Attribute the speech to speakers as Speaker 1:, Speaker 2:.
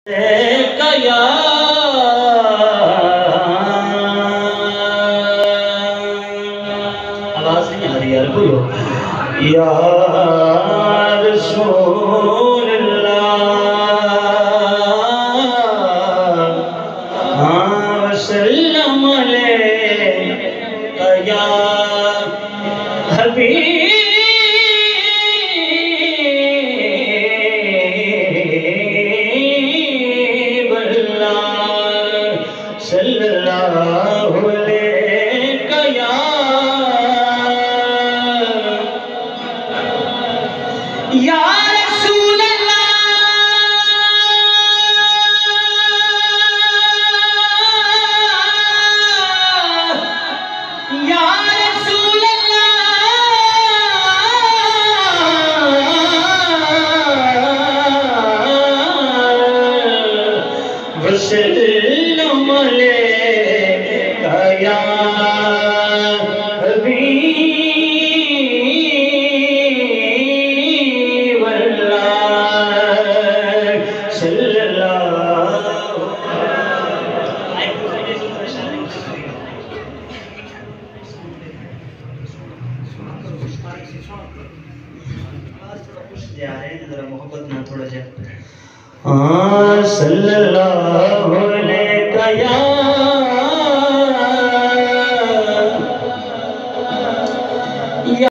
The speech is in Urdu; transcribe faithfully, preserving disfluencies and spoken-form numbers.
Speaker 1: یا آواز نہیں آ رہی یار بولو یا رسول اللہ وسلم علیک یا حبیب صلی اللہ علیہ یا یا رسول اللہ یا رسول اللہ وسلم علیک یا حبیب اللہ صلی اللہ محبت نہ تھوڑا جا صلی اللہ علیہ یا